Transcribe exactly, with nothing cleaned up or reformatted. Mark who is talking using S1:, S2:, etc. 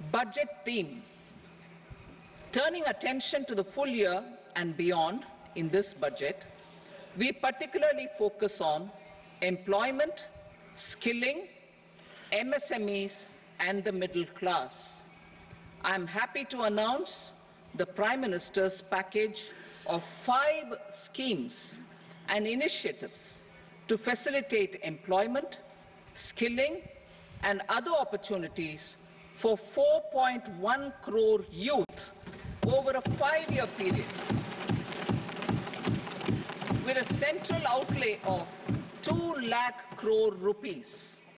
S1: Budget theme. Turning attention to the full year and beyond in this budget, we particularly focus on employment, skilling, M S M Es, and the middle class. I am happy to announce the Prime Minister's package of five schemes and initiatives to facilitate employment, skilling, and other opportunities for four point one crore youth over a five-year period, with a central outlay of two lakh crore rupees.